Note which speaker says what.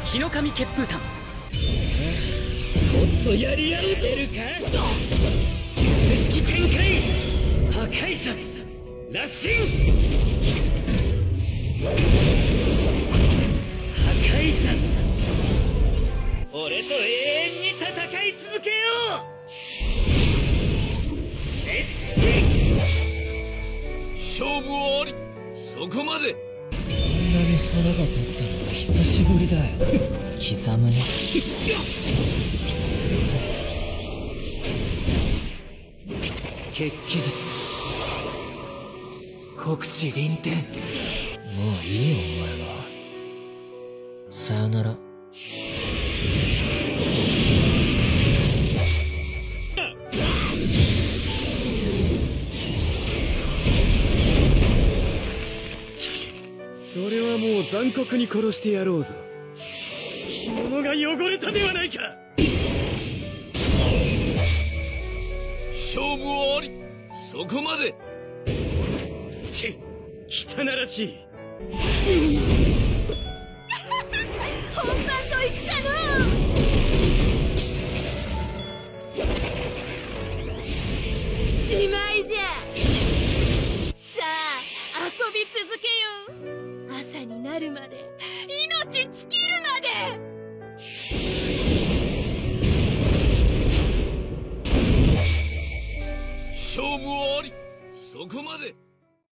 Speaker 1: 日の神血風炭。
Speaker 2: もっとやり合うぜるか。術式展開、破壊殺羅針。破壊殺、俺と永遠に戦い続けよう。熱式、勝負はあり、そこまで。
Speaker 3: こんなに腹が立ったのは久しぶりだよ。刻むね。
Speaker 2: 血気術、国士臨天。
Speaker 3: もういいよお前は。さよなら。
Speaker 2: それはもう残酷に殺してやろうぞ。着物が汚れたではないか。勝負はあり、そこまで。ち、汚らしい。
Speaker 4: 本番といくかのう。しまいじゃ。さあ遊び続けよう。朝になるまで、命尽きるまで。
Speaker 2: 勝負はあり、そこまで。